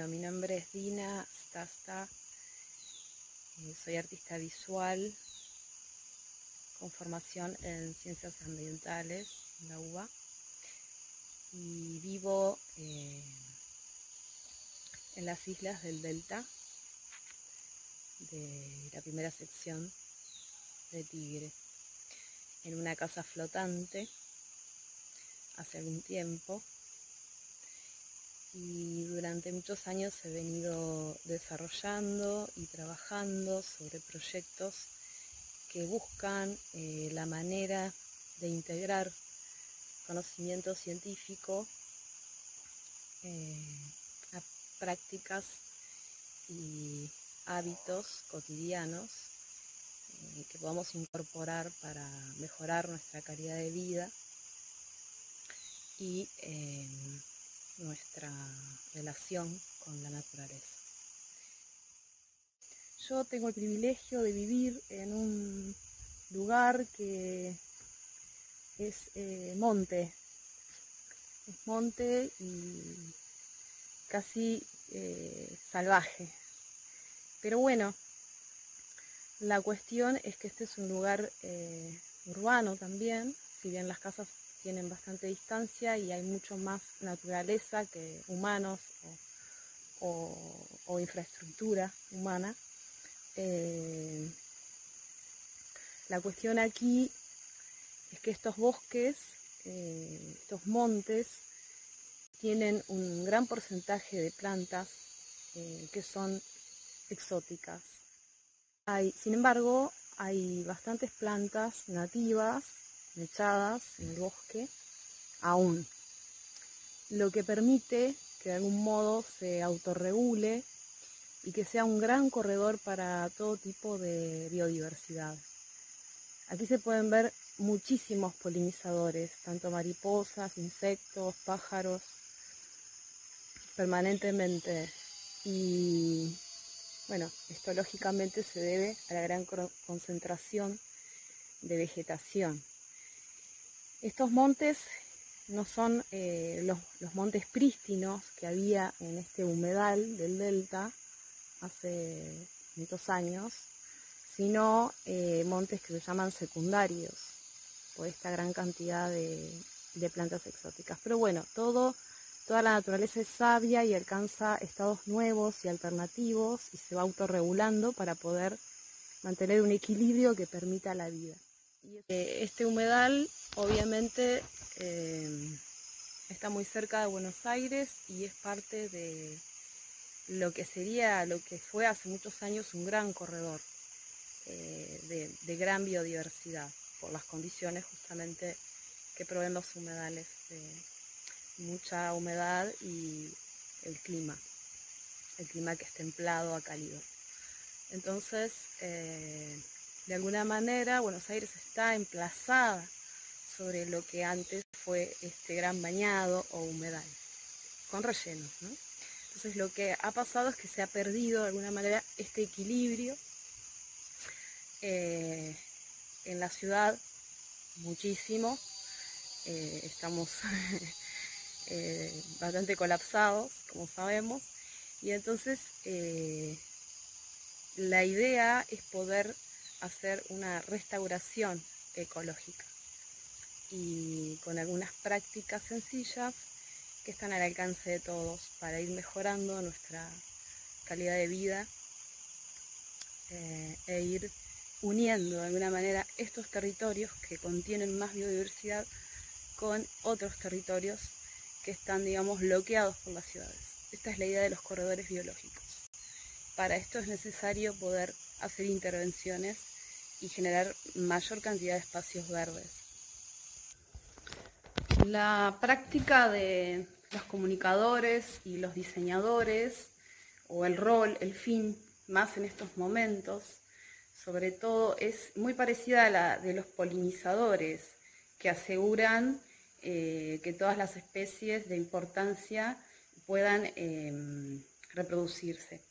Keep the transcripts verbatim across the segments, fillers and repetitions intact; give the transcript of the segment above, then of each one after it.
Mi nombre es Dina Stasta, soy artista visual con formación en ciencias ambientales en la U B A y vivo eh, en las islas del Delta de la primera sección de Tigre, en una casa flotante hace algún tiempo. Y durante muchos años he venido desarrollando y trabajando sobre proyectos que buscan eh, la manera de integrar conocimiento científico eh, a prácticas y hábitos cotidianos eh, que podamos incorporar para mejorar nuestra calidad de vida y eh, nuestra relación con la naturaleza. Yo tengo el privilegio de vivir en un lugar que es eh, monte, es monte y casi eh, salvaje. Pero bueno, la cuestión es que este es un lugar eh, urbano también, si bien las casas tienen bastante distancia y hay mucho más naturaleza que humanos o, o, o infraestructura humana. Eh, la cuestión aquí es que estos bosques, eh, estos montes, tienen un gran porcentaje de plantas eh, que son exóticas. Hay, sin embargo, hay bastantes plantas nativas echadas en el bosque aún, lo que permite que de algún modo se autorregule y que sea un gran corredor para todo tipo de biodiversidad. Aquí se pueden ver muchísimos polinizadores, tanto mariposas, insectos, pájaros, permanentemente. Y bueno, esto lógicamente se debe a la gran concentración de vegetación. Estos montes no son eh, los, los montes prístinos que había en este humedal del delta hace muchos años, sino eh, montes que se llaman secundarios por esta gran cantidad de, de plantas exóticas. Pero bueno, todo, toda la naturaleza es sabia y alcanza estados nuevos y alternativos y se va autorregulando para poder mantener un equilibrio que permita la vida. Este humedal obviamente eh, está muy cerca de Buenos Aires y es parte de lo que sería, lo que fue hace muchos años un gran corredor eh, de, de gran biodiversidad por las condiciones justamente que proveen los humedales, de mucha humedad y el clima, el clima que es templado a cálido. Entonces, eh, de alguna manera, Buenos Aires está emplazada sobre lo que antes fue este gran bañado o humedal, con rellenos, ¿no? Entonces, lo que ha pasado es que se ha perdido de alguna manera este equilibrio eh, en la ciudad, muchísimo. Eh, estamos eh, bastante colapsados, como sabemos, y entonces eh, la idea es poder hacer una restauración ecológica y con algunas prácticas sencillas que están al alcance de todos para ir mejorando nuestra calidad de vida eh, e ir uniendo de alguna manera estos territorios que contienen más biodiversidad con otros territorios que están, digamos, bloqueados por las ciudades. Esta es la idea de los corredores biológicos. Para esto es necesario poder hacer intervenciones y generar mayor cantidad de espacios verdes. La práctica de los comunicadores y los diseñadores, o el rol, el fin, más en estos momentos, sobre todo es muy parecida a la de los polinizadores, que aseguran eh, que todas las especies de importancia puedan eh, reproducirse.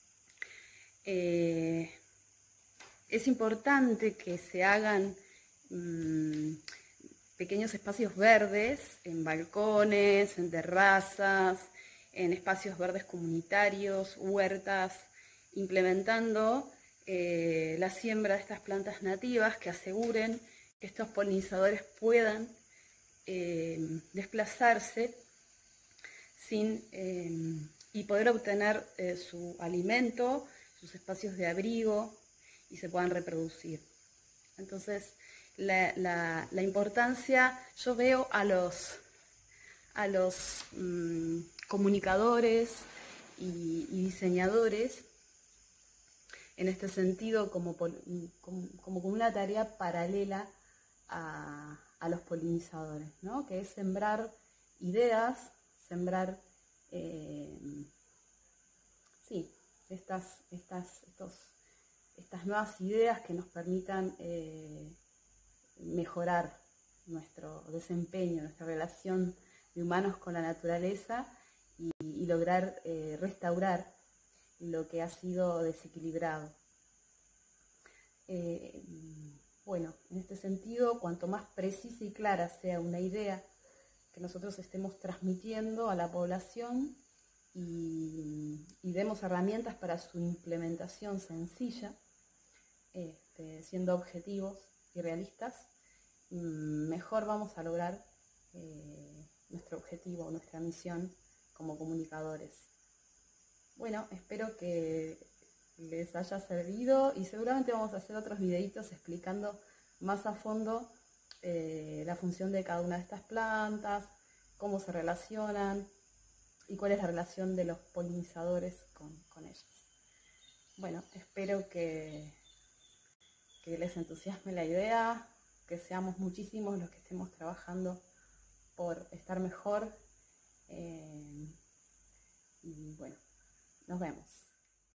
Eh, es importante que se hagan mmm, pequeños espacios verdes en balcones, en terrazas, en espacios verdes comunitarios, huertas, implementando eh, la siembra de estas plantas nativas que aseguren que estos polinizadores puedan eh, desplazarse sin, eh, y poder obtener eh, su alimento, sus espacios de abrigo y se puedan reproducir. Entonces, la, la, la importancia, yo veo a los, a los mmm, comunicadores y, y diseñadores en este sentido como, como, como una tarea paralela a, a los polinizadores, ¿no? Que es sembrar ideas, sembrar eh, sí, estas, estas, estos, estas nuevas ideas que nos permitan eh, mejorar nuestro desempeño, nuestra relación de humanos con la naturaleza y, y lograr eh, restaurar lo que ha sido desequilibrado. Eh, bueno, en este sentido, cuanto más precisa y clara sea una idea que nosotros estemos transmitiendo a la población y, y demos herramientas para su implementación sencilla, este, siendo objetivos y realistas, mejor vamos a lograr eh, nuestro objetivo, nuestra misión como comunicadores. Bueno, espero que les haya servido y seguramente vamos a hacer otros videitos explicando más a fondo eh, la función de cada una de estas plantas, cómo se relacionan y cuál es la relación de los polinizadores con, con ellas. Bueno, espero que, que les entusiasme la idea, que seamos muchísimos los que estemos trabajando por estar mejor. Eh, y bueno, nos vemos.